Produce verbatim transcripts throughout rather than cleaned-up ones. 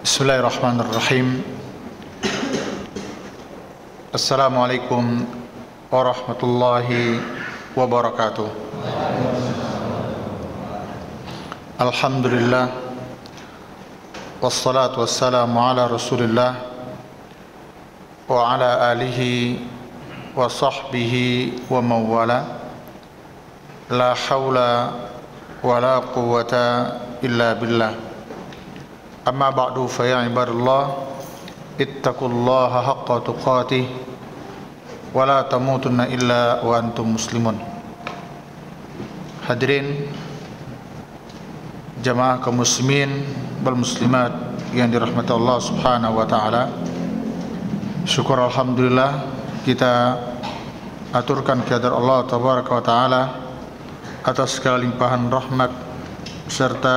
Bismillahirrahmanirrahim. Assalamualaikum warahmatullahi wabarakatuh. Alhamdulillah, wassalatu wassalamu ala rasulillah wa ala alihi wa sahbihi wa mawala. La hawla wa la quwwata illa billah. Amma ba'du, fa ya ibadallah, ittaqullaha haqqa tuqatih wa la tamutunna illa wa antum muslimun. Hadirin jamaah kaum muslimin wal muslimat yang dirahmati Allah Subhanahu wa taala. Syukur alhamdulillah kita aturkan kehadirat Allah tabaraka wa taala atas segala limpahan rahmat serta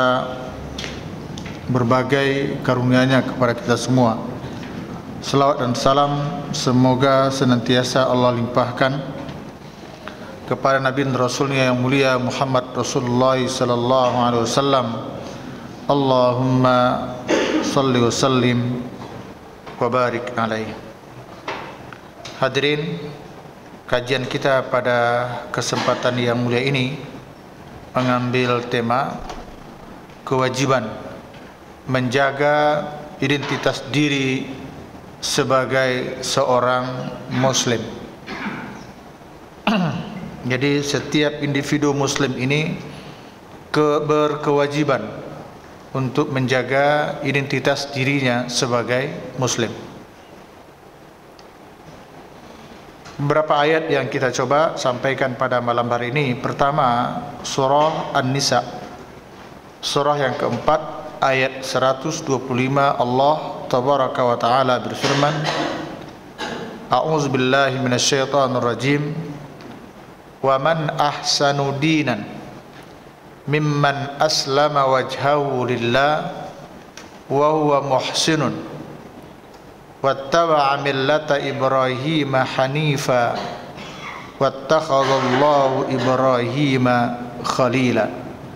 berbagai karunia-Nya kepada kita semua. Selawat dan salam semoga senantiasa Allah limpahkan kepada Nabi dan Rasulnya yang mulia Muhammad Rasulullah sallallahu alaihi wasallam. Allahumma salli wa sallim wa barik alaihi. Hadirin, kajian kita pada kesempatan yang mulia ini mengambil tema kewajiban menjaga identitas diri sebagai seorang muslim. Jadi setiap individu muslim ini ke, berkewajiban untuk menjaga identitas dirinya sebagai muslim. Beberapa ayat yang kita coba sampaikan pada malam hari ini. Pertama, surah An-Nisa, surah yang keempat, ayat seratus dua puluh lima. Allah tabaraka wa ta'ala berfirman, A'udzubillahi minasyaitonir rajim. Wa man ahsanu dinan mimman aslama wajhahu lillah wa huwa muhsinun wattaba'a millata Ibrahim hanifa wattakhadallahu Ibrahim khalila.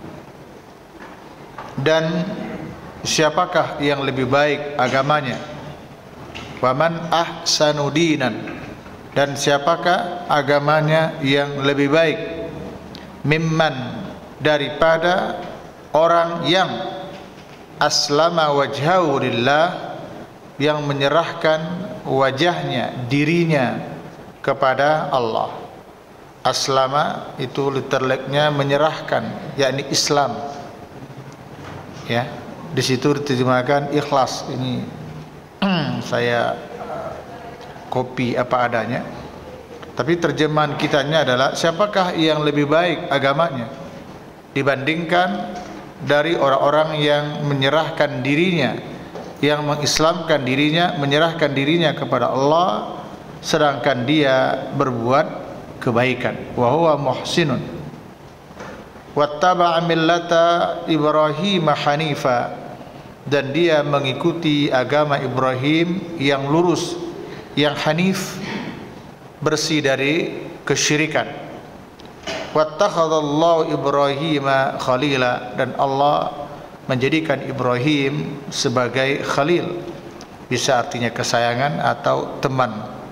Dan siapakah yang lebih baik agamanya? Waman ahsanu dinan, dan siapakah agamanya yang lebih baik? Mimman, daripada orang yang aslama wajhahu lillah, yang menyerahkan wajahnya, dirinya kepada Allah. Aslama itu literally-nya menyerahkan, yakni Islam. Ya, di situ diterjemahkan ikhlas. Ini saya copy apa adanya. Tapi terjemahan kitanya adalah siapakah yang lebih baik agamanya dibandingkan dari orang-orang yang menyerahkan dirinya, yang mengislamkan dirinya, menyerahkan dirinya kepada Allah, sedangkan dia berbuat kebaikan. Wa huwa muhsinun wattaba'a millata Ibrahim hanifa, dan dia mengikuti agama Ibrahim yang lurus, yang hanif, bersih dari kesyirikan. Wattakhadallahu Ibrahim khalila, dan Allah menjadikan Ibrahim sebagai khalil, bisa artinya kesayangan atau teman.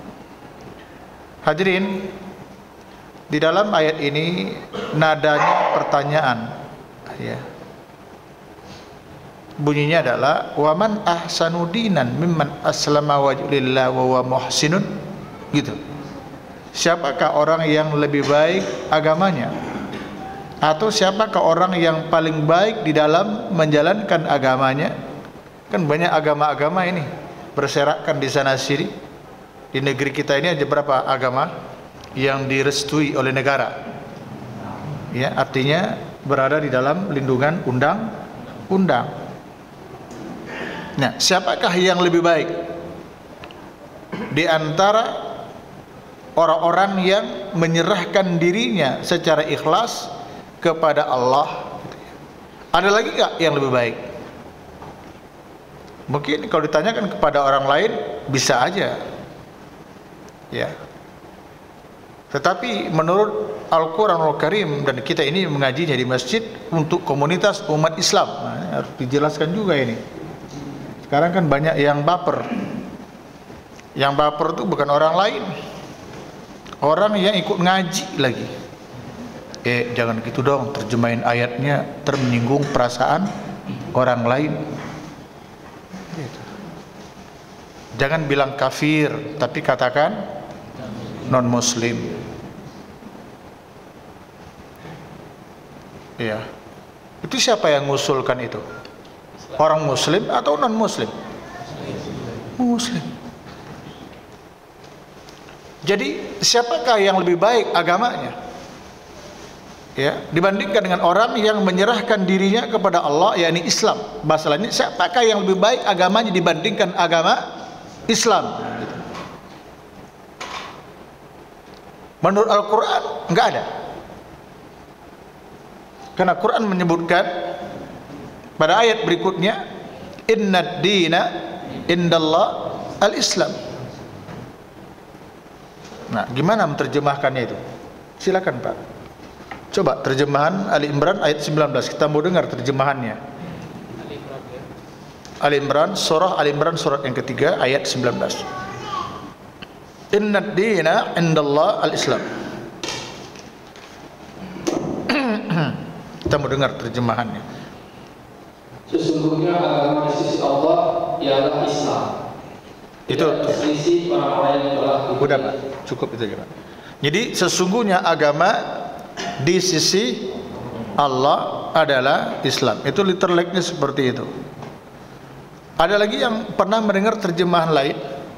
Hadirin, di dalam ayat ini nadanya pertanyaan, ya. Bunyinya adalah waman ahsanu dinan mimman aslama wajhahu lillah wa huwa muhsinun, gitu. Siapakah orang yang lebih baik agamanya? Atau siapakah orang yang paling baik di dalam menjalankan agamanya? Kan banyak agama-agama ini berserakan di sana sini. Di negeri kita ini ada berapa agama yang direstui oleh negara? Ya, artinya berada di dalam lindungan undang-undang. Nah, siapakah yang lebih baik di antara orang-orang yang menyerahkan dirinya secara ikhlas kepada Allah? Ada lagi enggak yang lebih baik? Mungkin kalau ditanyakan kepada orang lain bisa aja, ya. Tetapi menurut Al-Quranul Karim, dan kita ini mengajinya di masjid untuk komunitas umat Islam, nah, harus dijelaskan juga ini. Sekarang kan banyak yang baper. Yang baper itu bukan orang lain, orang yang ikut ngaji lagi. Eh jangan gitu dong, terjemahin ayatnya termenyinggung perasaan orang lain. Gitu. Jangan bilang kafir, tapi katakan non muslim. Iya. Itu siapa yang mengusulkan itu? Orang muslim atau non muslim? Muslim. Jadi siapakah yang lebih baik agamanya? Ya, dibandingkan dengan orang yang menyerahkan dirinya kepada Allah, yakni Islam. Bahasa lainnya, siapakah yang lebih baik agamanya dibandingkan agama Islam? Menurut Al-Quran enggak ada. Karena Quran menyebutkan pada ayat berikutnya, Innad dina indallah al-Islam. Nah, gimana menerjemahkannya itu? Silakan Pak. Coba terjemahan Ali Imran ayat sembilan belas. Kita mau dengar terjemahannya. Ali Imran, surah Ali Imran surat yang ketiga ayat sembilan belas. Innad dina indallah al-Islam. Kita mau dengar terjemahannya. Sesungguhnya agama di sisi Allah ialah Islam. Itu di sisi orang-orang yang telah udah Pak, cukup itu aja Pak. Jadi sesungguhnya agama di sisi Allah adalah Islam. Itu literally seperti itu. Ada lagi yang pernah mendengar terjemahan lain?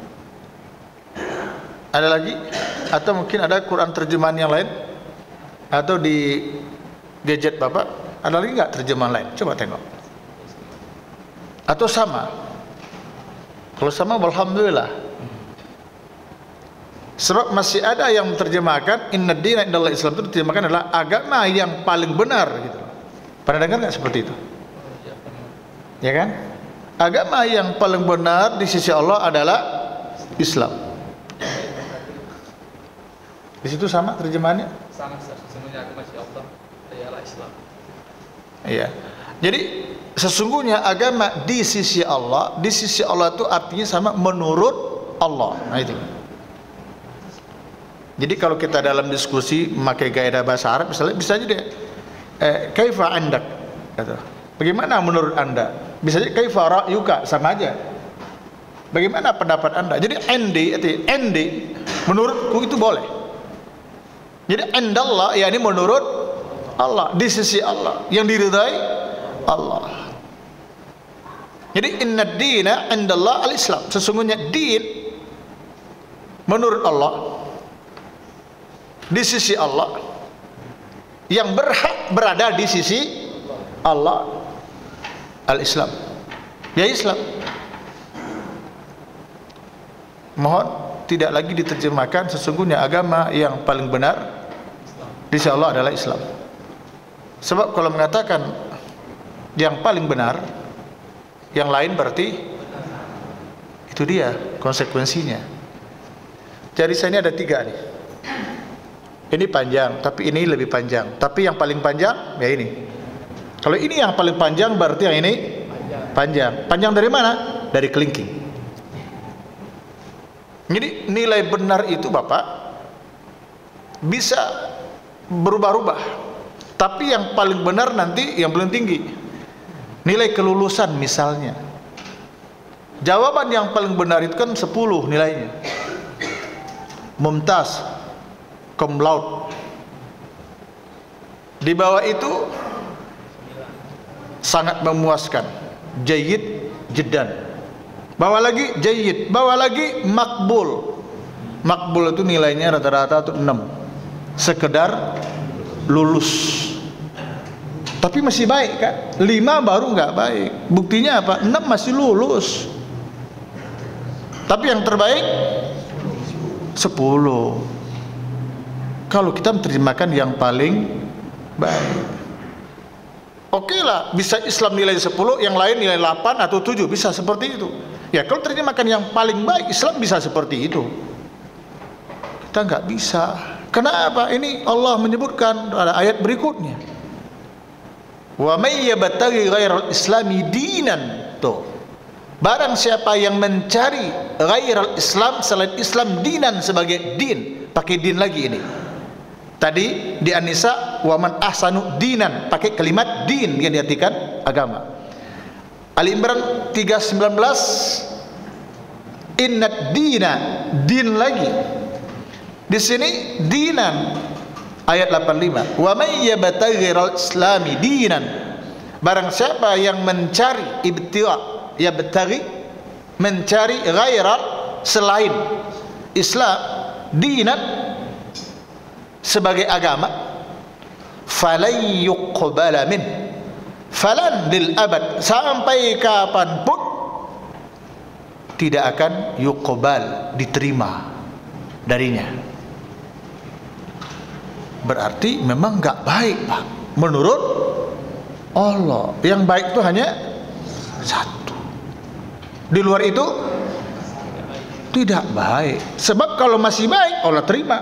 Ada lagi? Atau mungkin ada Quran terjemahan yang lain? Atau di gadget Bapak ada lagi nggak terjemahan lain? Coba tengok. Atau sama? Kalau sama, alhamdulillah. Sebab masih ada yang menerjemahkan Innad dina indallah Islam, itu diterjemahkan adalah agama yang paling benar gitu. Pernah dengar nggak seperti itu? Ya kan? Agama yang paling benar di sisi Allah adalah Islam. Di situ sama terjemahannya? Sama, sesungguhnya agama di Allah ialah Islam. Iya. Jadi sesungguhnya agama di sisi Allah, di sisi Allah itu artinya sama menurut Allah. Nah itu. Jadi kalau kita dalam diskusi memakai kaidah bahasa Arab, misalnya bisa aja deh, eh, kaifa andak, kata. Bagaimana menurut anda? Bisa aja kaifa ra'yuka, sama aja. Bagaimana pendapat anda? Jadi endi, itu endi, menurutku itu boleh. Jadi endallah, ya ini menurut Allah, di sisi Allah, yang diridai Allah. Jadi innad dina indallah al-Islam. Sesungguhnya din menurut Allah, di sisi Allah, yang berhak berada di sisi Allah, al-Islam, ya Islam. Mohon tidak lagi diterjemahkan sesungguhnya agama yang paling benar di sisi Allah adalah Islam. Sebab kalau mengatakan yang paling benar, yang lain berarti itu dia konsekuensinya. Jadi saya ini ada tiga nih. Ini panjang, tapi ini lebih panjang. Tapi yang paling panjang ya ini. Kalau ini yang paling panjang berarti yang ini panjang. Panjang dari mana? Dari kelingking. Jadi nilai benar itu Bapak bisa berubah-ubah. Tapi yang paling benar nanti yang paling tinggi. Nilai kelulusan misalnya. Jawaban yang paling benar itu kan sepuluh nilainya. Mumtaz, cum laude. Di bawah itu sangat memuaskan. Jayyid, jiddan. Bawa lagi jayyid, bawa lagi makbul. Makbul itu nilainya rata-rata itu enam. Sekedar lulus. Tapi masih baik kan? lima baru nggak baik. Buktinya apa? enam masih lulus. Tapi yang terbaik sepuluh. Kalau kita menerjemahkan yang paling baik, oke lah, bisa Islam nilai sepuluh, yang lain nilai delapan atau tujuh, bisa seperti itu. Ya kalau terjemahkan yang paling baik, Islam bisa seperti itu. Kita nggak bisa. Kenapa? Ini Allah menyebutkan pada ayat berikutnya. Wa may yabtaghi ghairal islami dinan. Tuh. Barang siapa yang mencari ghairal Islam, selain Islam, dinan sebagai din, pakai din lagi ini. Tadi di An-Nisa, wa man ahsanu dinan, pakai kalimat din yang diartikan agama. Ali Imran tiga sembilan belas, inna dina, din lagi. Di sini dinan, ayat delapan puluh lima, wa may yabtaghi ghairal islami dinan, barang siapa yang mencari, ibtigha, yabtaghi, mencari ghairal, selain Islam, dinan, sebagai agama, falan yuqbala min, falan lil abad, sampai kapanpun tidak akan yuqbal, diterima darinya. Berarti memang enggak baik, Pak, menurut Allah. Yang baik itu hanya satu, di luar itu tidak baik. Sebab kalau masih baik Allah terima.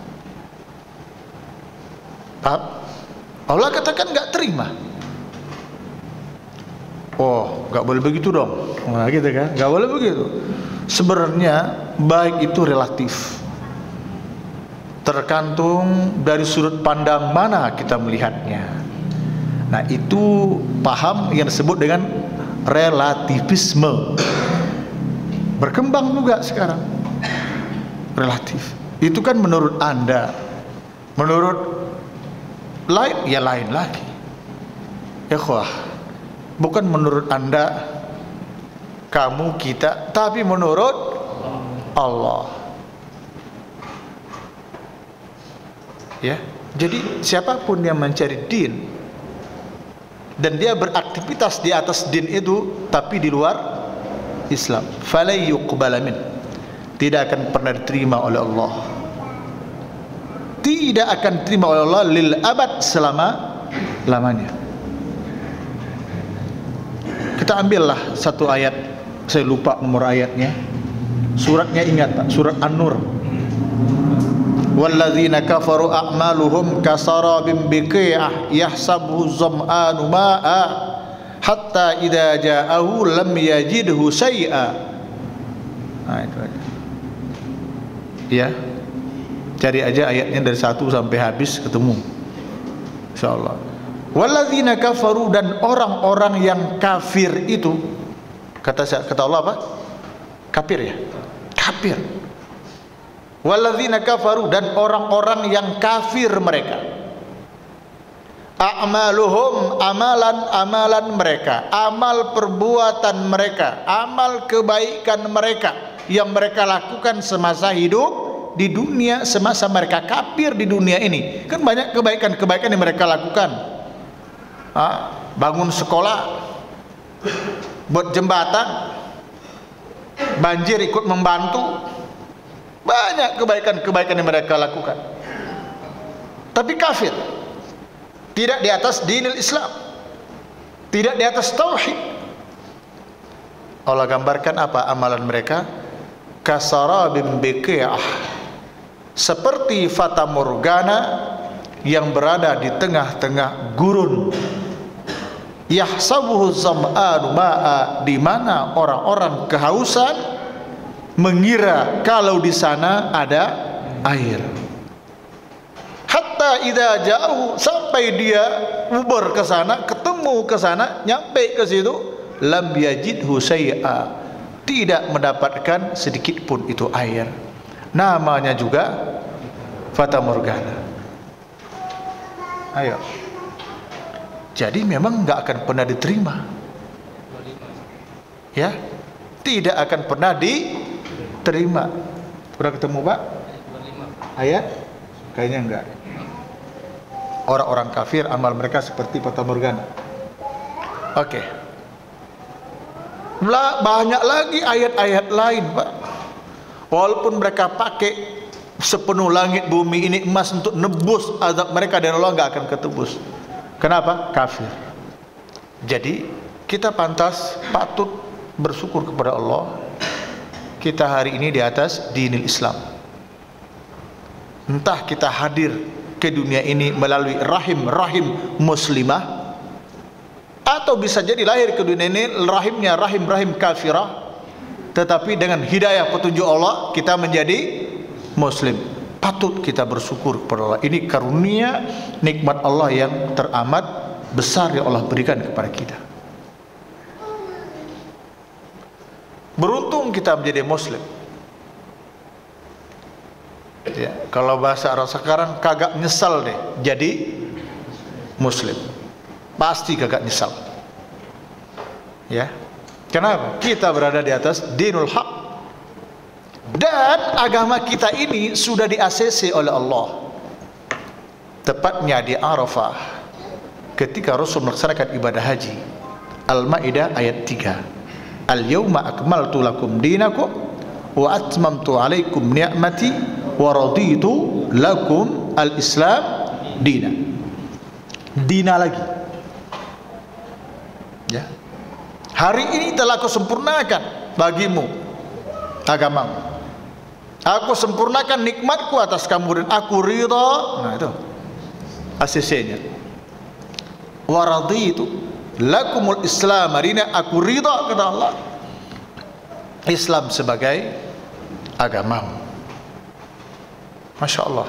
Paham? Allah katakan enggak terima. Oh, enggak boleh begitu dong. Nah, gitu kan? Enggak boleh begitu. Sebenarnya baik itu relatif, tergantung dari sudut pandang mana kita melihatnya. Nah, itu paham yang disebut dengan relativisme. Berkembang juga sekarang. Relatif. Itu kan menurut Anda. Menurut lain, ya lain lagi. Ya khwah, bukan menurut Anda, kamu, kita, tapi menurut Allah. Ya, jadi siapapun yang mencari din dan dia beraktivitas di atas din itu tapi di luar Islam, fala yuqbala min, tidak akan pernah diterima oleh Allah, tidak akan diterima oleh Allah lil abad, selama lamanya. Kita ambillah satu ayat, saya lupa nomor ayatnya, suratnya ingat Pak, surat An-Nur. Walladzina kafaru a'maluhum kasarabim biqi'ah yahsabuhu zam'anu ma'a hatta idza ja'ahu lam yajidhu syai'a. Nah, itu aja. Ya. Cari aja ayatnya dari satu sampai habis ketemu. Insyaallah. Walladzina kafaru, dan orang-orang yang kafir itu, kata kata Allah apa? Kafir ya? Kafir. Walladzina kafaru, dan orang-orang yang kafir mereka, a'maluhum, amalan-amalan mereka, amal perbuatan mereka, amal kebaikan mereka yang mereka lakukan semasa hidup di dunia, semasa mereka kafir di dunia ini. Kan banyak kebaikan-kebaikan yang mereka lakukan. Ah, bangun sekolah, buat jembatan, banjir ikut membantu. Banyak kebaikan-kebaikan yang mereka lakukan, tapi kafir, tidak di atas dinil Islam, tidak di atas tauhid. Allah gambarkan apa amalan mereka? Kasarabim biqi'ah, seperti fata morgana yang berada di tengah-tengah gurun. Yahsabuhu zam'anu ma'a, di mana orang-orang kehausan mengira kalau di sana ada air. Hatta idza ja'ahu, sampai dia uber ke sana, ketemu ke sana, nyampe ke situ, lam yajidhu syai'a, tidak mendapatkan sedikit pun itu air. Namanya juga fata morgana. Ayo. Jadi memang enggak akan pernah diterima. Ya, tidak akan pernah diterima. Udah ketemu Pak? Ayat? Kayaknya enggak. Orang-orang kafir amal mereka seperti fata morgana. Oke. Okay. Banyak lagi ayat-ayat lain Pak. Walaupun mereka pakai sepenuh langit bumi ini emas untuk nebus azab mereka, dan Allah enggak akan ketebus. Kenapa? Kafir. Jadi kita pantas, patut bersyukur kepada Allah, kita hari ini di atas dinil Islam. Entah kita hadir ke dunia ini melalui rahim-rahim muslimah, Atau bisa jadi lahir ke dunia ini rahimnya rahim-rahim kafirah, tetapi dengan hidayah petunjuk Allah kita menjadi muslim. Patut kita bersyukur kepada Allah. Ini karunia nikmat Allah yang teramat besar yang Allah berikan kepada kita. Beruntung kita menjadi muslim. Ya, kalau bahasa orang sekarang kagak nyesal deh jadi muslim. Pasti kagak nyesal. Ya. Kenapa? Kita berada di atas dinul haq. Dan agama kita ini sudah di-A C C oleh Allah. Tepatnya di Arafah ketika Rasul melaksanakan ibadah haji. Al-Maidah ayat tiga. Al-yawma akmaltu lakum dinakum wa atmamtu alaikum ni'mati wa raditu lakum al-islam dina. Dina lagi. Ya. Hari ini telah aku sempurnakan bagimu agamamu. Aku sempurnakan nikmatku atas kamu dan aku ridha. Nah itu A C C-nya. Wa raditu lakumul islam dina, aku ridha kepada Allah Islam sebagai agamamu. Masya Allah.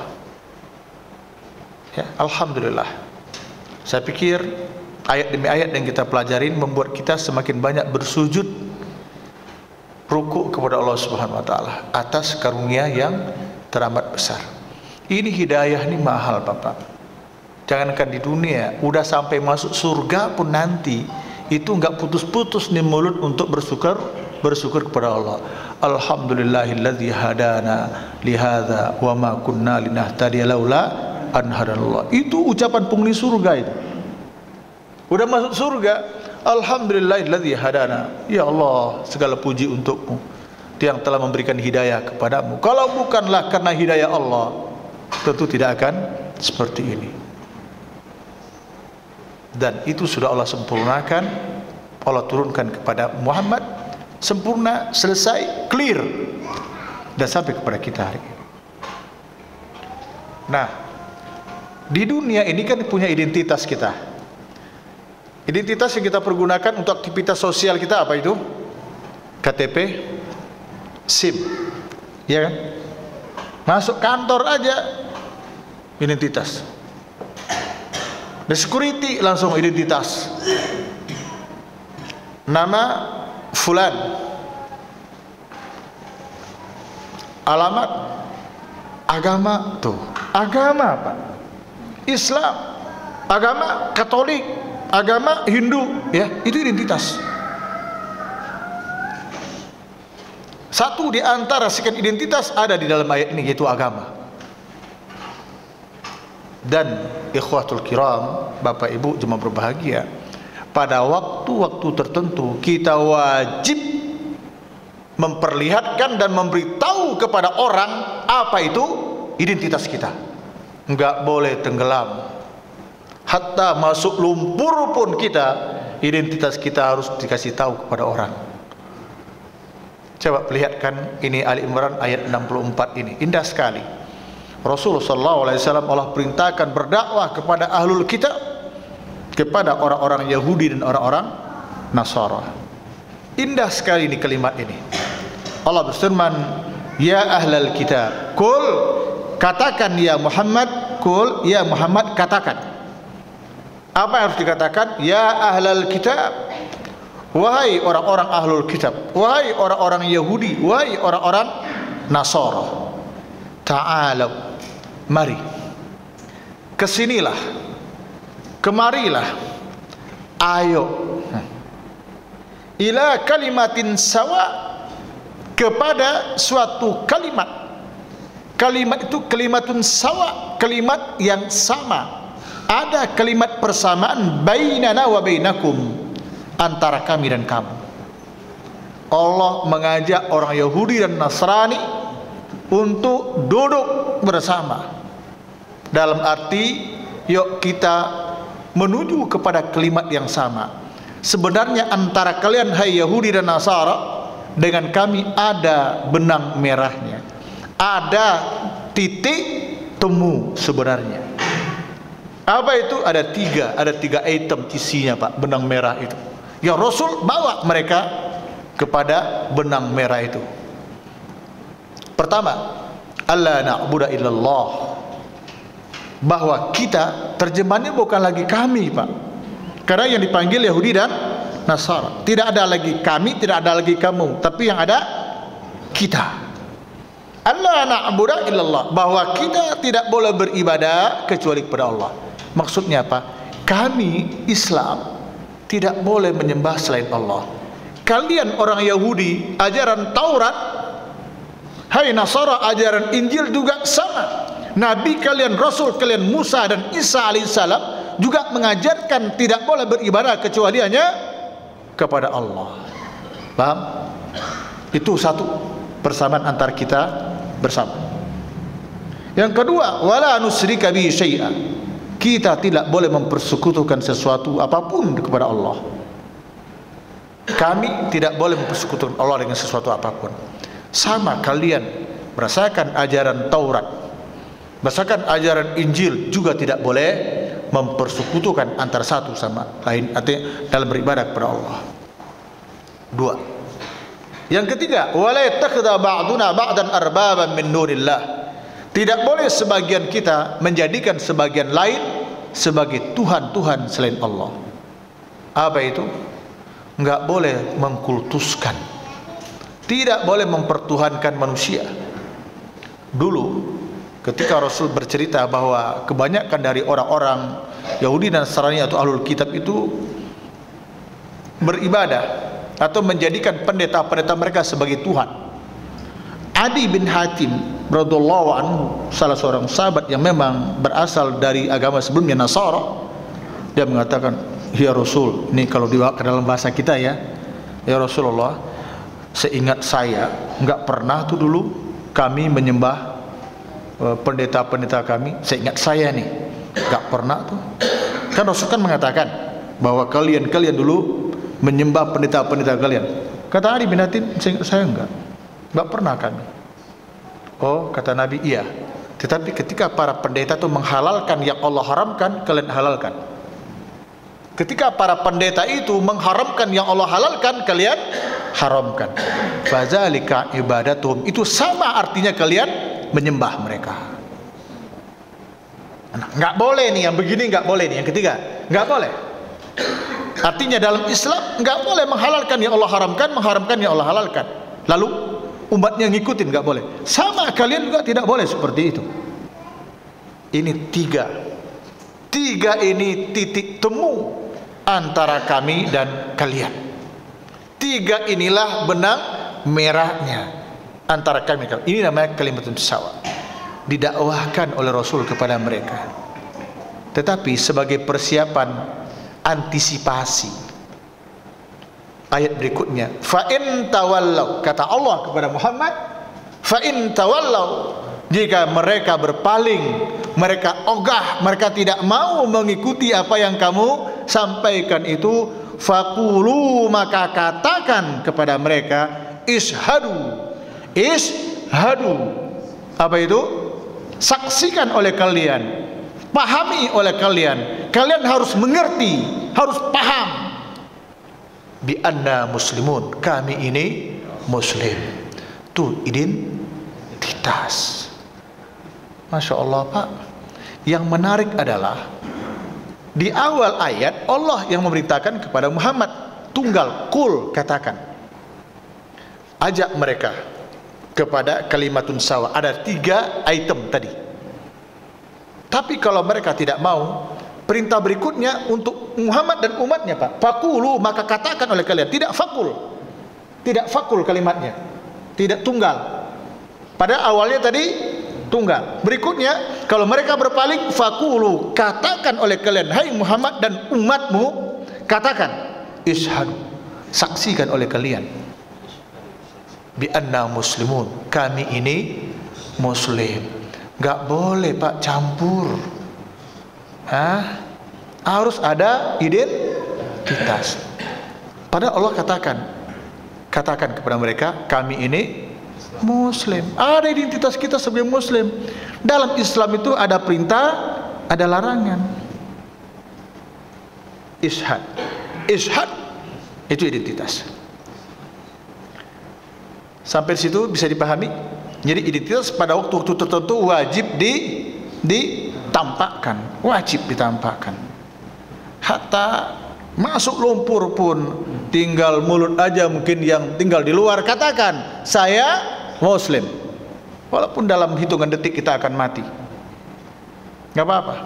Ya, alhamdulillah. Saya pikir ayat demi ayat yang kita pelajarin membuat kita semakin banyak bersujud rukuk kepada Allah Subhanahu wa taala atas karunia yang teramat besar. Ini hidayah ini mahal, Bapak. Jangankan di dunia, udah sampai masuk surga pun nanti itu enggak putus-putus nih mulut untuk bersyukur bersyukur kepada Allah. Alhamdulillahilladzi hadana lihadza wa ma kunna linahtadiya laula an hadanallah. Itu ucapan penghuni surga itu. Udah masuk surga, alhamdulillahilladzi hadana. Ya Allah, segala puji untukmu yang telah memberikan hidayah kepadamu. Kalau bukanlah karena hidayah Allah, tentu tidak akan seperti ini. Dan itu sudah Allah sempurnakan, Allah turunkan kepada Muhammad, sempurna, selesai, clear, dan sampai kepada kita hari ini. Nah, di dunia ini kan punya identitas kita. Identitas yang kita pergunakan untuk aktivitas sosial kita apa itu? K T P, SIM, ya kan? Masuk kantor aja identitas. The security langsung identitas. Nama fulan, alamat, agama tuh. Agama apa? Islam, agama Katolik, agama Hindu, ya, itu identitas. Satu di antara sekian identitas ada di dalam ayat ini, yaitu agama. Dan ikhwatul kiram, Bapak Ibu jemaah berbahagia, pada waktu-waktu tertentu kita wajib memperlihatkan dan memberitahu kepada orang apa itu identitas kita. Enggak boleh tenggelam. Hatta masuk lumpur pun kita, identitas kita harus dikasih tahu kepada orang. Coba perlihatkan ini Ali Imran ayat enam puluh empat ini, indah sekali. Rasulullah sallallahu alaihi wasallam Allah perintahkan berdakwah kepada ahlul kitab, kepada orang-orang Yahudi dan orang-orang Nasara. Indah sekali ini kalimat ini. Allah berfirman, ya ahlal kitab, kul, katakan ya Muhammad, kul ya Muhammad, katakan. Apa yang harus dikatakan? Ya ahlal kitab, wahai orang-orang ahlul kitab, wahai orang-orang Yahudi, wahai orang-orang Nasara, ta'alau, mari, kesinilah, kemarilah, ayo, ila kalimatin sawa, kepada suatu kalimat. Kalimat itu kalimatun sawa, kalimat yang sama. Ada kalimat persamaan bainana wa bainakum, antara kami dan kamu. Allah mengajak orang Yahudi dan Nasrani untuk duduk bersama, dalam arti yuk kita menuju kepada kalimat yang sama. Sebenarnya antara kalian hai Yahudi dan Nasara dengan kami ada benang merahnya, ada titik temu sebenarnya. Apa itu? Ada tiga, ada tiga item isinya Pak, benang merah itu. Yang Rasul bawa mereka kepada benang merah itu. Pertama, alla na'budu illallah. Bahwa kita, terjemahannya bukan lagi kami Pak. Karena yang dipanggil Yahudi dan Nasara. Tidak ada lagi kami, tidak ada lagi kamu, tapi yang ada kita. Alla na'budu illallah, bahwa kita tidak boleh beribadah kecuali kepada Allah. Maksudnya apa? Kami Islam tidak boleh menyembah selain Allah. Kalian orang Yahudi, ajaran Taurat, hai Nasara, ajaran Injil juga sama. Nabi kalian, Rasul kalian Musa dan Isa alaihissalam juga mengajarkan tidak boleh beribadah kecuali hanya kepada Allah. Paham? Itu satu persamaan antar kita bersama. Yang kedua, wala nusyrika bihi syai'an. Kita tidak boleh mempersekutukan sesuatu apapun kepada Allah. Kami tidak boleh mempersekutukan Allah dengan sesuatu apapun. Sama kalian berdasarkan ajaran Taurat, berdasarkan ajaran Injil juga tidak boleh mempersekutukan antara satu sama lain, artinya dalam beribadah kepada Allah. Dua. Yang ketiga, wala yattakhidha ba'duna ba'dan arbaban min dunillah. Tidak boleh sebagian kita menjadikan sebagian lain sebagai Tuhan-Tuhan selain Allah. Apa itu? Enggak boleh mengkultuskan, tidak boleh mempertuhankan manusia. Dulu ketika Rasul bercerita bahwa kebanyakan dari orang-orang Yahudi dan Nasrani atau Ahlul Kitab itu beribadah atau menjadikan pendeta-pendeta mereka sebagai Tuhan. Adi bin Hatim radhiyallahu anhu, salah seorang sahabat yang memang berasal dari agama sebelumnya Nasara, dia mengatakan, ya Rasul, ini kalau dibawa ke dalam bahasa kita ya, ya Rasulullah, seingat saya enggak pernah tuh dulu kami menyembah pendeta-pendeta kami. Seingat saya nih enggak pernah tuh. Kan Rasul kan mengatakan bahwa kalian-kalian dulu menyembah pendeta-pendeta kalian. Kata Adi bin Hatim, seingat saya enggak, enggak pernah kami. Oh, kata Nabi, iya. Tetapi ketika para pendeta itu menghalalkan yang Allah haramkan, kalian halalkan. Ketika para pendeta itu mengharamkan yang Allah halalkan, kalian haramkan. Fadzalika ibadatuhum. Itu sama artinya kalian menyembah mereka. Nah, enggak boleh nih yang begini, enggak boleh nih yang ketiga. Enggak boleh. Artinya dalam Islam enggak boleh menghalalkan yang Allah haramkan, mengharamkan yang Allah halalkan. Lalu umatnya ngikutin, enggak boleh. Sama kalian juga tidak boleh seperti itu. Ini tiga. Tiga ini titik temu antara kami dan kalian. Tiga inilah benang merahnya antara kami dan kalian. Ini namanya kalimatun sawa. Didakwahkan oleh Rasul kepada mereka. Tetapi sebagai persiapan antisipasi, ayat berikutnya, fa in tawallau, kata Allah kepada Muhammad, fa in tawallau, jika mereka berpaling, mereka ogah, mereka tidak mau mengikuti apa yang kamu sampaikan itu, faqulu, maka katakan kepada mereka, ishadu, ishadu, apa itu? Saksikan oleh kalian, pahami oleh kalian, kalian harus mengerti, harus paham, bi anna muslimun, kami ini muslim. Tuh identitas. Masya Allah Pak. Yang menarik adalah di awal ayat Allah yang memberitakan kepada Muhammad, tunggal, kul, katakan, ajak mereka kepada kalimatun sawa. Ada tiga item tadi. Tapi kalau mereka tidak mau, perintah berikutnya untuk Muhammad dan umatnya Pak, fakulu, maka katakan oleh kalian. Tidak fakul, tidak fakul kalimatnya, tidak tunggal. Pada awalnya tadi tunggal. Berikutnya, kalau mereka berpaling, fakulu, katakan oleh kalian, hai Muhammad dan umatmu, katakan, ishadu, saksikan oleh kalian, bi anna muslimun, kami ini muslim. Gak boleh Pak campur. Hah? Harus ada identitas. Padahal Allah katakan, katakan kepada mereka, kami ini muslim. Ada identitas kita sebagai muslim. Dalam Islam itu ada perintah, ada larangan. ishad. Ishad itu identitas. Sampai situ bisa dipahami? Jadi identitas pada waktu-waktu tertentu wajib di ditampakkan, wajib ditampakkan. Hatta masuk lumpur pun tinggal mulut aja mungkin yang tinggal di luar katakan saya Muslim, walaupun dalam hitungan detik kita akan mati, nggak apa-apa.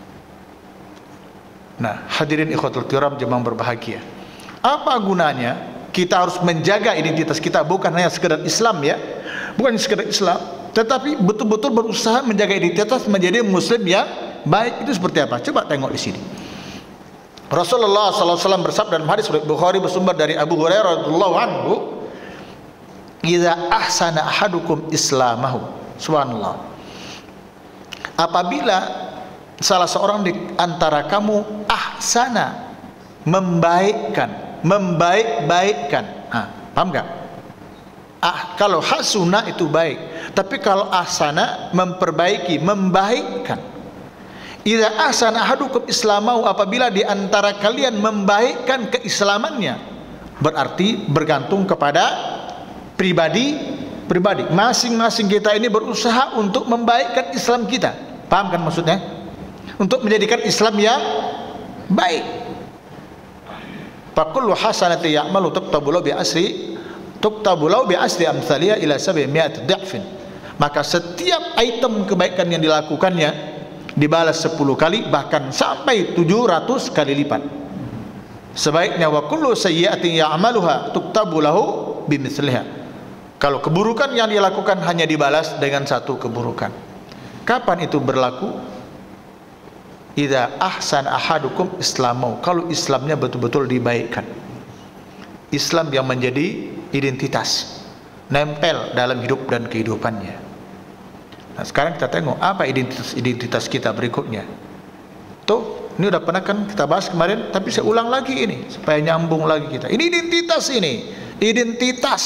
Nah, hadirin ikhwatul kiram jemaah berbahagia, apa gunanya kita harus menjaga identitas kita, bukan hanya sekedar Islam ya, bukan sekedar Islam, tetapi betul-betul berusaha menjaga identitas menjadi Muslim yang baik. Itu seperti apa? Coba tengok di sini. Rasulullah sallallahu alaihi wasallam bersabda dalam hadis Bukhari bersumber dari Abu Hurairah radhiyallahu anhu, "Idza ahsana ahadukum islamahu." Subhanallah. Apabila salah seorang di antara kamu ahsana, membaikkan, membaik-baikkan. Ah, paham enggak? Ah, kalau hasuna itu baik, tapi kalau ahsana memperbaiki, membaikkan. Idza ahsana ahadukum islamahu, apabila di antara kalian membaikkan keislamannya, berarti bergantung kepada pribadi pribadi. Masing-masing kita ini berusaha untuk membaikkan Islam kita. Paham kan maksudnya? Untuk menjadikan Islam yang baik. Fakullu hasanati ya'malu tuktabu lahu bi asri tuktabu lahu bi asri amthaliha ila sab'imi'ati dha'fin. Maka setiap item kebaikan yang dilakukannya dibalas sepuluh kali, bahkan sampai tujuh ratus kali lipat. Sebaiknya wa kullu sayyi'atin ya'maluha tuktabu lahu bimithliha. Kalau keburukan yang dilakukan hanya dibalas dengan satu keburukan. Kapan itu berlaku? Idza ahsan ahadukum islamahu, kalau Islamnya betul-betul dibaikkan. Islam yang menjadi identitas, nempel dalam hidup dan kehidupannya. Nah, sekarang kita tengok apa identitas-identitas kita berikutnya. Tuh, ini udah pernah kan kita bahas kemarin, tapi saya ulang lagi ini supaya nyambung lagi kita. Ini identitas ini, identitas.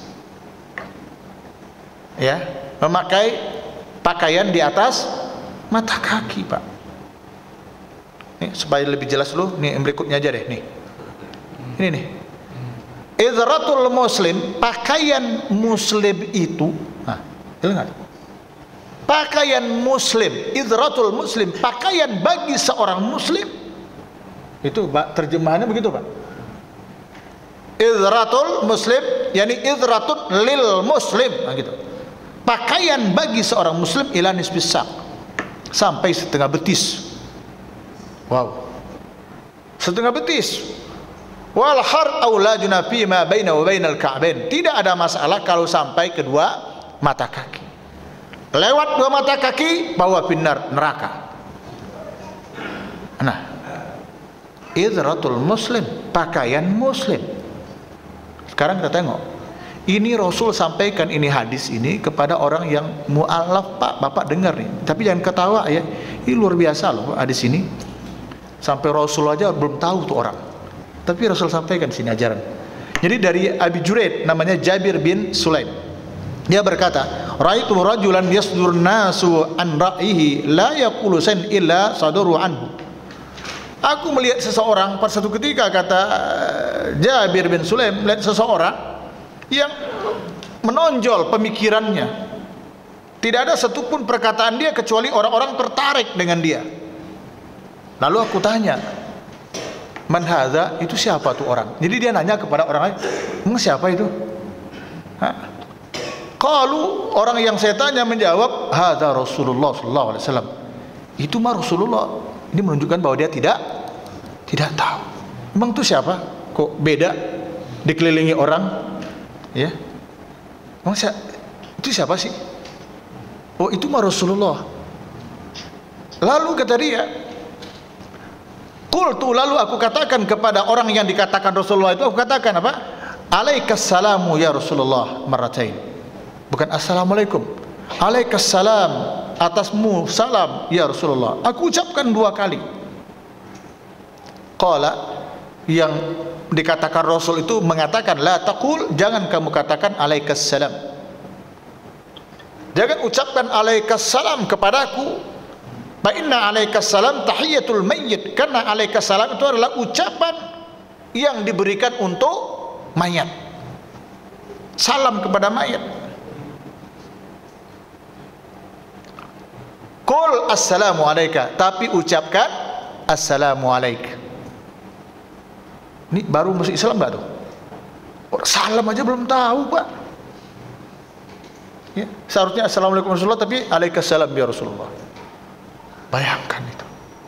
Ya, memakai pakaian di atas mata kaki, Pak. Nih, supaya lebih jelas dulu, nih yang berikutnya aja deh, nih. Ini nih. Izratul muslim, pakaian muslim itu, nah, dengar. Pakaian muslim, izratul muslim, pakaian bagi seorang muslim. Itu Pak, terjemahannya begitu, Pak. Izratul muslim, yakni izratun lil muslim, nah, gitu. Pakaian bagi seorang muslim ila nisfis sak, sampai setengah betis. Wow, setengah betis. Wal har aula junafi ma baina wa bainal ka'bain. Tidak ada masalah kalau sampai kedua mata kaki. Lewat dua mata kaki bawa pinar neraka. Nah, izratul muslim, pakaian muslim. Sekarang kita tengok. Ini Rasul sampaikan ini hadis ini kepada orang yang mu'alaf, Pak, Bapak dengar nih. Tapi jangan ketawa ya. Ini luar biasa loh hadis ini. Sampai Rasul aja belum tahu tuh orang. Tapi Rasul sampaikan sini ajaran. Jadi dari Abi Juraid, namanya Jabir bin Sulaim. Dia berkata, "Raitu rajulan yasdur nasu an ra'yihi la yaqulu san illa saduru anhu." Aku melihat seseorang pada satu ketika, kata Jabir bin Sulaim, melihat seseorang yang menonjol pemikirannya. Tidak ada satupun perkataan dia kecuali orang-orang tertarik dengan dia. Lalu aku tanya, "Man hadza?" Itu siapa tuh orang? Jadi dia nanya kepada orang lain, "Emang siapa itu?" Qalu, orang yang saya tanya menjawab, "Hadza Rasulullah sallallahu alaihi wasallam." Itu mah Rasulullah. Ini menunjukkan bahwa dia tidak tidak tahu. Emang itu siapa? Kok beda dikelilingi orang? Ya. Emang siapa? Itu siapa sih? Oh, itu mah Rasulullah. Lalu kata dia, qultu, lalu aku katakan kepada orang yang dikatakan Rasulullah itu, aku katakan apa? Alaikassalamu ya Rasulullah marratain. Bukan assalamualaikum. Alaikassalam, atasmu salam ya Rasulullah. Aku ucapkan dua kali. Qala, yang dikatakan Rasul itu mengatakan, la taqul, jangan kamu katakan alaikassalam. Jangan ucapkan alaikassalam kepadaku. Fa inna alaikassalam tahiyatul mayyit, karena alaikassalam itu adalah ucapan yang diberikan untuk mayat. Salam kepada mayat. Qul assalamu alayka, tapi ucapkan assalamu alayka. Ini baru masuk Islam enggak tuh? Salam aja belum tahu, Pak. Ya, seharusnya assalamualaikum Rasulullah, tapi alaikassalam ya Rasulullah. Bayangkan itu.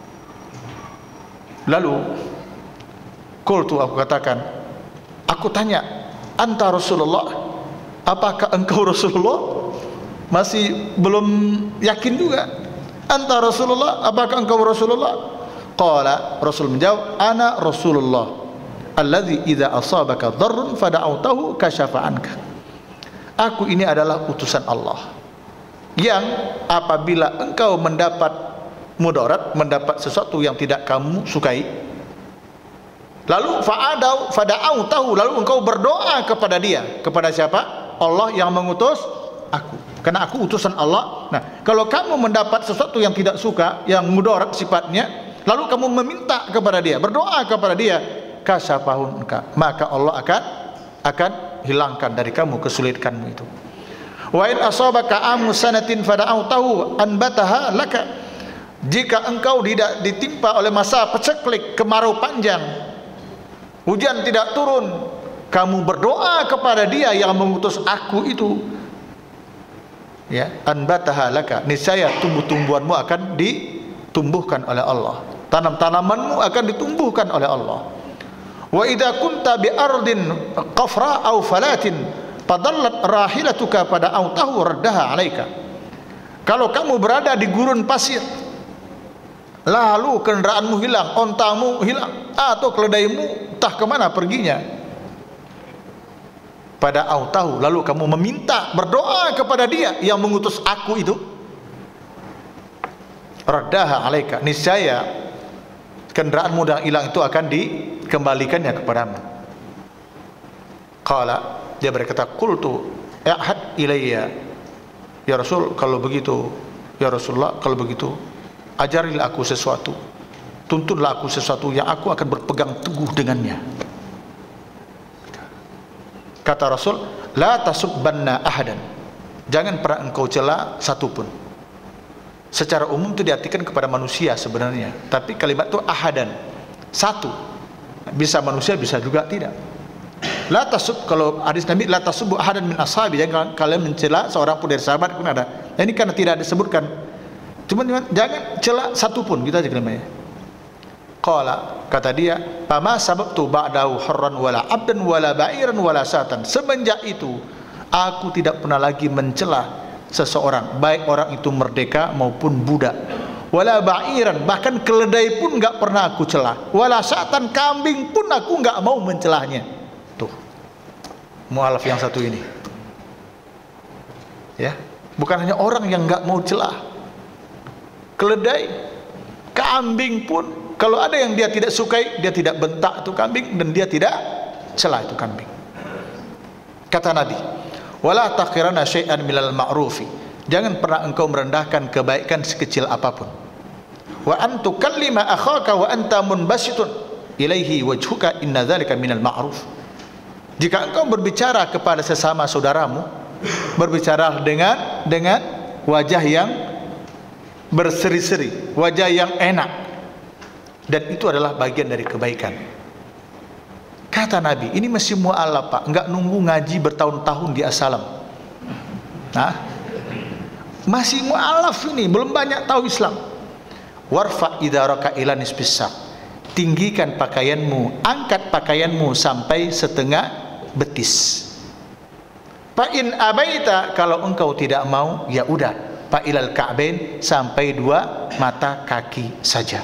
Lalu qultu, aku katakan, aku tanya, anta Rasulullah, apakah engkau Rasulullah? Masih belum yakin juga. Anta Rasulullah, apakah engkau Rasulullah? Qala, Rasul menjawab, ana Rasulullah alladzi idza asabaka dharrun fada'awtahu kashafa anka. Aku ini adalah utusan Allah yang apabila engkau mendapat mudarat, mendapat sesuatu yang tidak kamu sukai, lalu fa'adau fada'awtahu, lalu engkau berdoa kepada dia. Kepada siapa? Allah yang mengutus aku, karena aku utusan Allah. Nah, kalau kamu mendapat sesuatu yang tidak suka, yang mudarat sifatnya, lalu kamu meminta kepada dia, berdoa kepada dia, kasafahun ka, maka Allah akan akan hilangkan dari kamu kesulitanmu itu. Wa in asabaka amu sanatin fada'awtahu anbataha laka, jika engkau tidak ditimpa oleh masa peceklik, kemarau panjang, hujan tidak turun, kamu berdoa kepada dia yang mengutus aku itu, ya, anbataha laka, niscaya tumbuh-tumbuhanmu akan ditumbuhkan oleh Allah, tanam-tanamanmu akan ditumbuhkan oleh Allah. Wa idza kunta bi ardin qafra aw falatin fadallat rahilatuka pada autahu raddaha alaika, kalau kamu berada di gurun pasir, lalu kendaraanmu hilang, ontamu hilang, atau keledaimu entah kemana perginya, pada autahu, lalu kamu meminta, berdoa kepada dia yang mengutus aku itu, raddaha alaika, niscaya kendaraanmu yang hilang itu akan dikembalikannya kepadamu. Qala, dia berkata, qultu ya'had ilayya ya Rasul, kalau begitu ya Rasulullah, kalau begitu ajarilah aku sesuatu, tuntunlah aku sesuatu yang aku akan berpegang teguh dengannya. Kata Rasul, la tasubbanna ahadan, jangan pernah engkau cela satupun. Secara umum itu diartikan kepada manusia sebenarnya, tapi kalimat itu ahadan, satu, bisa manusia bisa juga tidak. La tasub, kalau hadis Nabi, la tasubu ahadan min ashabi, jangan kalian mencela seorang pun dari sahabat pun ada. Nah, ini karena tidak disebutkan, cuma jangan cela satupun, gitu aja kalimatnya. Qala, kata dia, fama sababtu ba'dahu hurran wala abdan wala ba'iran wala satan, semenjak itu aku tidak pernah lagi mencela seseorang, baik orang itu merdeka maupun budak, wala ba'iran, bahkan keledai pun enggak pernah aku celah, wala satan, kambing pun aku enggak mau mencelahnya. Tuh, mu'alaf yang satu ini, ya, bukan hanya orang yang enggak mau celah, keledai, kambing pun, kalau ada yang dia tidak sukai, dia tidak bentak itu kambing, dan dia tidak celah itu kambing. Kata Nabi, wala takhirana syai'an minal ma'rufi, jangan pernah engkau merendahkan kebaikan sekecil apapun. Wa antu kallima akhaka wa anta munbasitun ilaihi wajhuka inna dzalika minal ma'ruf, jika engkau berbicara kepada sesama saudaramu, berbicara dengan dengan wajah yang berseri-seri, wajah yang enak, dan itu adalah bagian dari kebaikan. Kata Nabi, ini masih mu'alaf, Pak, enggak nunggu ngaji bertahun-tahun di As-Salam. Nah, masih mu'alaf ini, belum banyak tahu Islam. Warfa idaraka ila nisfis sak, tinggikan pakaianmu, angkat pakaianmu sampai setengah betis. Fa in abaita, kalau engkau tidak mau, ya udah, fa ilal ka'bain, sampai dua mata kaki saja.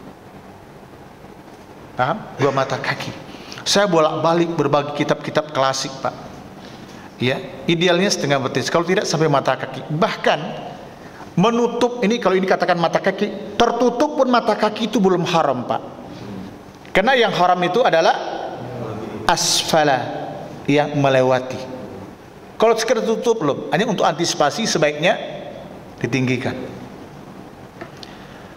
Paham? Dua mata kaki. Saya bolak-balik berbagi kitab-kitab klasik, Pak. Ya, idealnya setengah betis, kalau tidak sampai mata kaki. Bahkan menutup ini, kalau ini katakan mata kaki, tertutup pun mata kaki itu belum haram, Pak. Karena yang haram itu adalah asfala, yang melewati. Kalau sekedar tutup belum, hanya untuk antisipasi sebaiknya ditinggikan.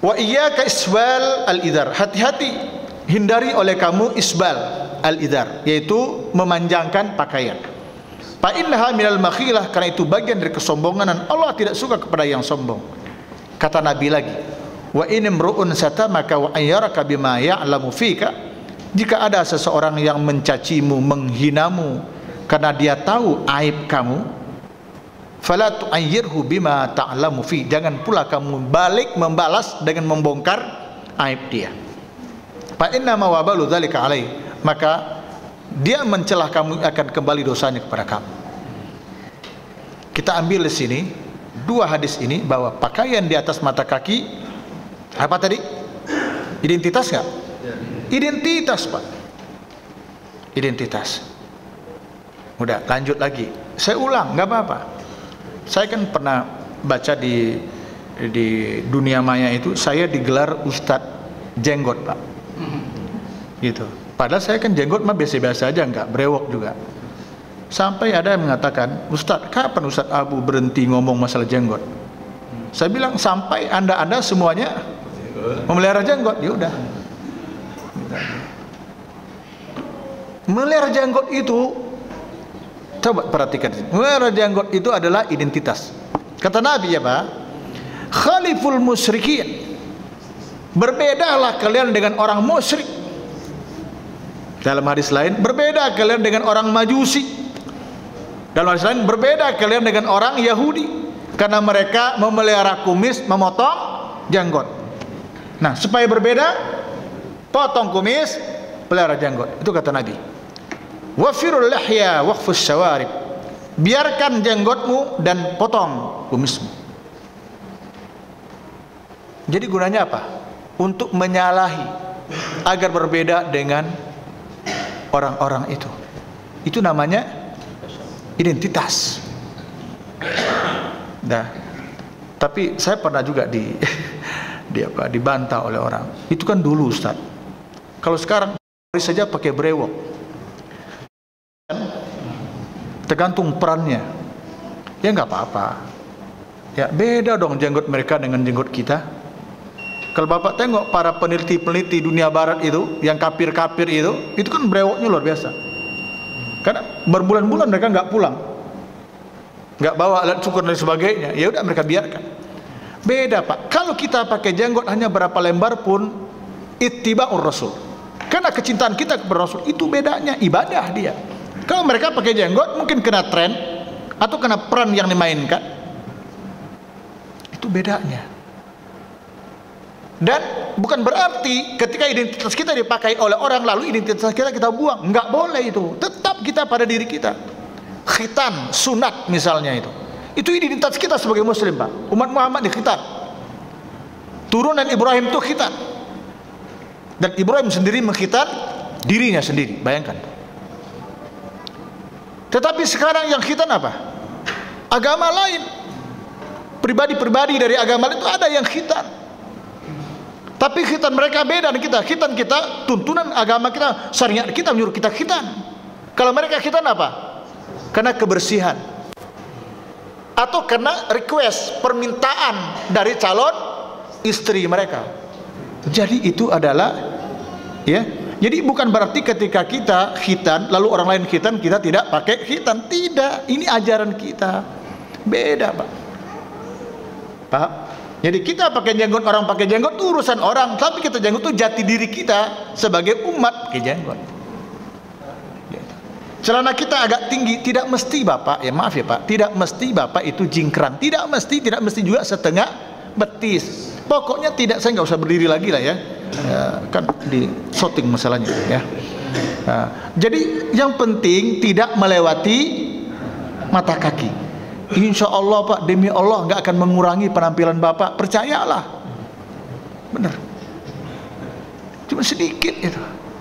Wa iyyaka isbal al-idhar, hati-hati hindari oleh kamu isbal al-idhar, yaitu memanjangkan pakaian. Fa innaha minal makhilah, karena itu bagian dari kesombongan dan Allah tidak suka kepada yang sombong. Kata Nabi lagi, wa in imru'un satamaka wa ayyaraka bima ya'lamu fika, jika ada seseorang yang mencacimu, menghinamu karena dia tahu aib kamu, fala tu'ayyirhu bima ta'lamu fi, jangan pula kamu balik membalas dengan membongkar aib dia. Fa inna ma wabalu dzalika alaihi, maka dia mencelah kamu, akan kembali dosanya kepada kamu. Kita ambil di sini dua hadis ini, bahwa pakaian di atas mata kaki apa tadi? Identitas nggak? Identitas, Pak. Identitas. Udah, lanjut lagi. Saya ulang, nggak apa-apa. Saya kan pernah baca di di dunia maya itu, saya digelar Ustadz Jenggot, Pak. Gitu. Padahal saya kan jenggot mah biasa-biasa aja, nggak brewok juga. Sampai ada yang mengatakan, Ustadz, kapan Ustadz Abu berhenti ngomong masalah jenggot? Saya bilang, sampai anda-anda semuanya memelihara jenggot. Ya udah. Memelihara jenggot itu, coba perhatikan, memelihara jenggot itu adalah identitas. Kata Nabi ya Pak, khaliful musyrikin, berbedalah kalian dengan orang musyrik. Dalam hadis lain, berbeda kalian dengan orang Majusi. Dalam hadis lain, berbeda kalian dengan orang Yahudi, karena mereka memelihara kumis, memotong janggut. Nah, supaya berbeda, potong kumis, pelihara janggut. Itu kata Nabi. Wafirul lihya waqfus syawarib, biarkan janggutmu dan potong kumismu. Jadi gunanya apa? Untuk menyalahi agar berbeda dengan orang-orang itu. Itu namanya identitas. Nah, tapi saya pernah juga di di apa dibantah oleh orang. Itu kan dulu, Ustaz. Kalau sekarang saja pakai brewok. Tergantung perannya. Ya nggak apa-apa. Ya beda dong jenggot mereka dengan jenggot kita. Kalau Bapak tengok para peneliti-peneliti dunia barat itu, yang kafir-kafir itu, itu kan brewoknya luar biasa. Karena berbulan-bulan mereka nggak pulang, nggak bawa alat cukur dan sebagainya. Ya udah mereka biarkan. Beda Pak. Kalau kita pakai jenggot hanya berapa lembar pun, ittiba'ur rasul. Karena kecintaan kita kepada Rasul itu bedanya, ibadah dia. Kalau mereka pakai jenggot mungkin kena tren atau kena peran yang dimainkan. Itu bedanya. Dan bukan berarti ketika identitas kita dipakai oleh orang lalu identitas kita kita buang. Enggak boleh itu. Tetap kita pada diri kita. Khitan, sunat misalnya itu. Itu identitas kita sebagai muslim, Pak. Umat Muhammad di khitan. Turunan Ibrahim itu khitan. Dan Ibrahim sendiri mengkhitan dirinya sendiri. Bayangkan. Tetapi sekarang yang khitan apa? Agama lain. Pribadi-pribadi dari agama itu ada yang khitan. Tapi khitan mereka beda dengan kita. Khitan kita, tuntunan agama kita, syariat kita menyuruh kita khitan. Kalau mereka khitan apa? Karena kebersihan. Atau karena request, permintaan dari calon istri mereka. Jadi itu adalah, ya. Jadi bukan berarti ketika kita khitan lalu orang lain khitan kita tidak pakai khitan. Tidak. Ini ajaran kita. Beda, Pak. Pak. Jadi kita pakai jenggot, orang pakai jenggot itu urusan orang, tapi kita jenggot itu jati diri kita sebagai umat pakai jenggot. Celana kita agak tinggi, tidak mesti Bapak, ya maaf ya Pak, tidak mesti Bapak itu jingkrang, tidak mesti, tidak mesti juga setengah betis. Pokoknya tidak, saya nggak usah berdiri lagi lah ya, ya kan di shooting masalahnya ya. Nah, jadi yang penting tidak melewati mata kaki. Insya Allah Pak, demi Allah nggak akan mengurangi penampilan Bapak, percayalah. Benar. Cuma sedikit itu.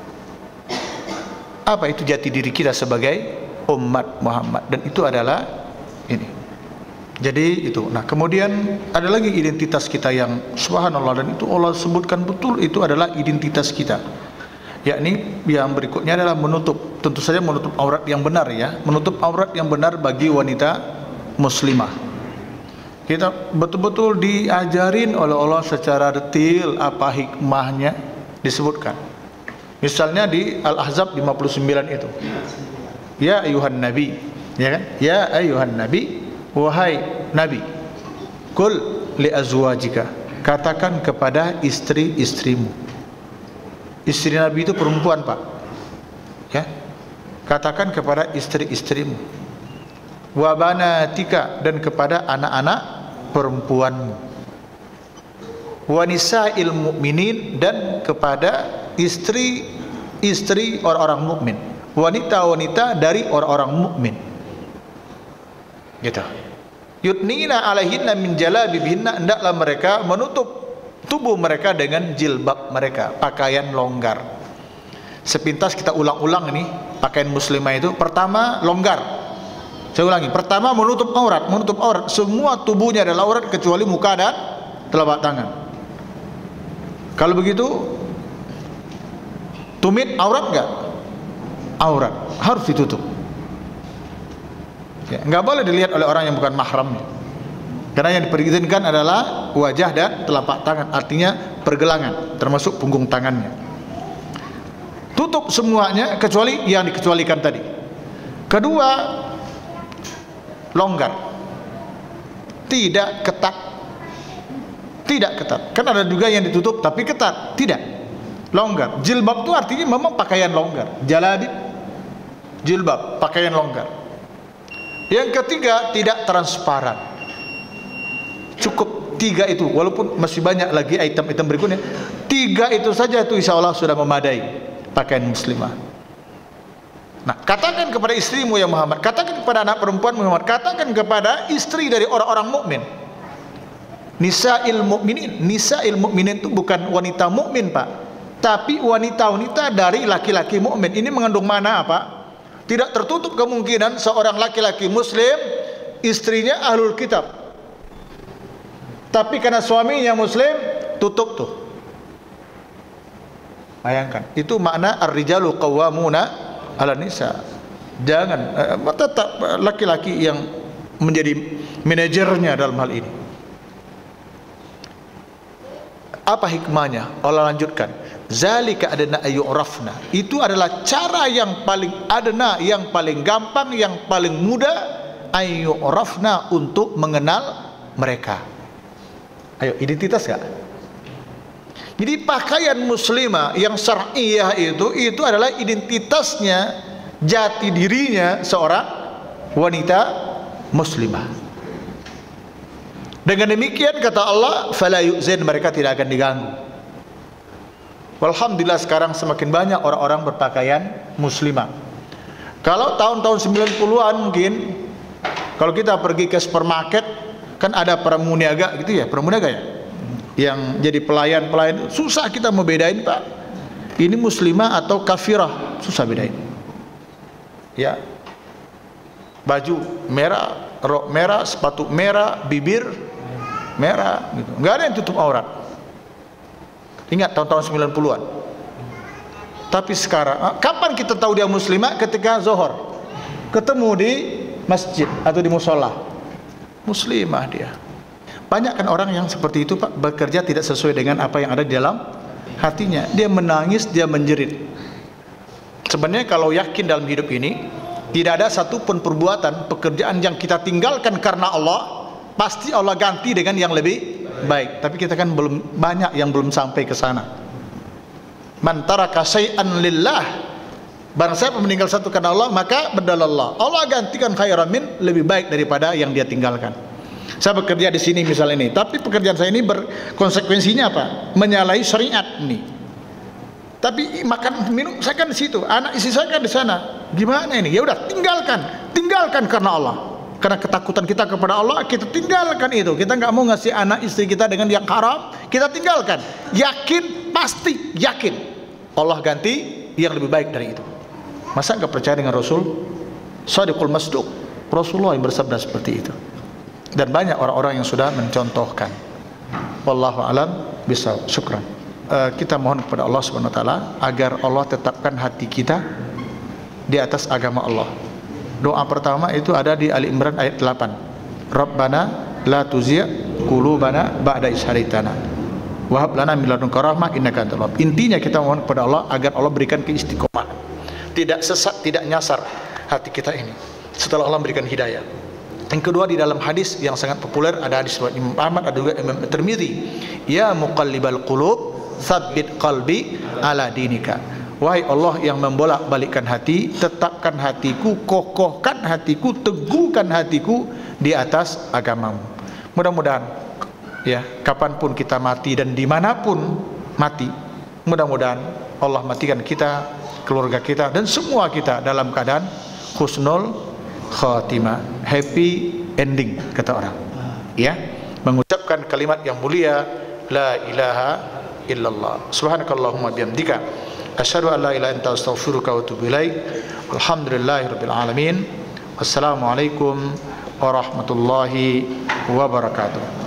Apa itu jati diri kita sebagai umat Muhammad, dan itu adalah ini. Jadi itu. Nah kemudian ada lagi identitas kita yang subhanallah, dan itu Allah sebutkan betul, itu adalah identitas kita. Yakni yang berikutnya adalah menutup, tentu saja menutup aurat yang benar ya, menutup aurat yang benar bagi wanita muslimah. Kita betul-betul diajarin oleh Allah secara detail apa hikmahnya disebutkan. Misalnya di Al-Ahzab lima puluh sembilan itu. Ya ayuhan nabi, ya kan? Ya ayuhan nabi, wahai nabi. Qul li azwajika, katakan kepada istri-istrimu. Istri Nabi itu perempuan, Pak. Ya. Katakan kepada istri-istrimu. Wa banatika, dan kepada anak-anak perempuanmu. Wa nisa'il mu'minin, dan kepada istri-istri orang-orang mukmin. Wanita-wanita dari orang-orang mukmin. Gitu. Yudnina alaihinna min jalabibihinna, hendaklah mereka menutup tubuh mereka dengan jilbab mereka, pakaian longgar. Sepintas kita ulang-ulang ini, pakaian muslimah itu pertama longgar. Saya ulangi, pertama menutup aurat, menutup aurat, semua tubuhnya adalah aurat kecuali muka dan telapak tangan. Kalau begitu tumit aurat enggak? Aurat, harus ditutup. Ya, enggak boleh dilihat oleh orang yang bukan mahramnya. Karena yang diperintahkan adalah wajah dan telapak tangan, artinya pergelangan, termasuk punggung tangannya. Tutup semuanya kecuali yang dikecualikan tadi. Kedua, longgar, tidak ketat, tidak ketat. Kan ada juga yang ditutup tapi ketat, tidak, longgar. Jilbab itu artinya memang pakaian longgar. Jalabib, jilbab, pakaian longgar. Yang ketiga, tidak transparan. Cukup tiga itu, walaupun masih banyak lagi item-item berikutnya. Tiga itu saja itu insya Allah sudah memadai pakaian muslimah. Nah, katakan kepada istrimu ya Muhammad, katakan kepada anak perempuan Muhammad, katakan kepada istri dari orang-orang mukmin. Nisa'il mu'minin, nisa'il mu'minin itu bukan wanita mukmin, Pak, tapi wanita-wanita dari laki-laki mukmin. Ini mengandung mana, Pak? Tidak tertutup kemungkinan seorang laki-laki muslim istrinya ahlul kitab, tapi karena suaminya muslim, tutup tuh. Bayangkan, itu makna ar-rijalu qawwamuna 'alan nisa. Jangan eh, tetap laki-laki yang menjadi manajernya dalam hal ini. Apa hikmahnya? Allah lanjutkan, zalika adna ayyurafna. Itu adalah cara yang paling adna, yang paling gampang, yang paling mudah ayyurafna, untuk mengenal mereka. Ayo, identitas gak? Jadi pakaian muslimah yang syar'iyah itu itu adalah identitasnya, jati dirinya seorang wanita muslimah. Dengan demikian kata Allah, fala yu'zin, mereka tidak akan diganggu. Alhamdulillah sekarang semakin banyak orang-orang berpakaian muslimah. Kalau tahun-tahun sembilan puluhan mungkin, kalau kita pergi ke supermarket, kan ada pramuniaga gitu ya, pramuniaga ya, yang jadi pelayan-pelayan, susah kita mau bedain, Pak, ini muslimah atau kafirah, susah bedain. Ya, baju merah, rok merah, sepatu merah, bibir merah gitu. Nggak ada yang tutup aurat. Ingat tahun-tahun sembilan puluhan. Tapi sekarang, kapan kita tahu dia muslimah? Ketika zuhur ketemu di masjid atau di musola, muslimah dia. Banyak kan orang yang seperti itu, Pak, bekerja tidak sesuai dengan apa yang ada di dalam hatinya. Dia menangis, dia menjerit. Sebenarnya kalau yakin dalam hidup ini, tidak ada satupun perbuatan, pekerjaan yang kita tinggalkan karena Allah, pasti Allah ganti dengan yang lebih baik. Tapi kita kan belum, banyak yang belum sampai ke sana. Man taraka syai'an lillah, barang siapa meninggal satu karena Allah, maka badalallah, Allah gantikan khairan min, lebih baik daripada yang dia tinggalkan. Saya bekerja di sini misalnya ini, tapi pekerjaan saya ini berkonsekuensinya apa? Menyalahi syariat ini. Tapi makan minum saya kan di situ, anak istri saya kan di sana. Gimana ini? Ya udah, tinggalkan, tinggalkan karena Allah. Karena ketakutan kita kepada Allah, kita tinggalkan itu. Kita nggak mau ngasih anak istri kita dengan yang haram, kita tinggalkan. Yakin, pasti yakin Allah ganti yang lebih baik dari itu. Masa nggak percaya dengan Rasul? Shadiqul Masduq, Rasulullah yang bersabda seperti itu. Dan banyak orang-orang yang sudah mencontohkan. Wallahu alam bisawab. Syukran. Uh, kita mohon kepada Allah Subhanahu wa taala agar Allah tetapkan hati kita di atas agama Allah. Doa pertama itu ada di Ali Imran ayat delapan. Rabbana la tuzigh qulubana ba'da idh hadaitana wa hab lana min ladunka rahmah innaka antal wahhab. Intinya kita mohon kepada Allah agar Allah berikan keistiqomahan, tidak sesat, tidak nyasar hati kita ini setelah Allah memberikan hidayah. Yang kedua, di dalam hadis yang sangat populer, ada hadis Imam Ahmad, ada juga Imam Tirmidzi, ya muqallibal qulub tsabbit qalbi ala dinika. Wahai Allah yang membolak-balikkan hati, tetapkan hatiku, kokohkan hatiku, teguhkan hatiku di atas agamamu. Mudah-mudahan ya, kapanpun kita mati dan dimanapun mati, mudah-mudahan Allah matikan kita, keluarga kita, dan semua kita dalam keadaan husnul khatimah, happy ending kata orang. Ya, mengucapkan kalimat yang mulia, la ilaha illallah. Subhanakallahumma bihamdika asyhadu an la ilaha illa anta astaghfiruka wa atubu ilaik. Alhamdulillahirabbil alamin. Wassalamualaikum warahmatullahi wabarakatuh.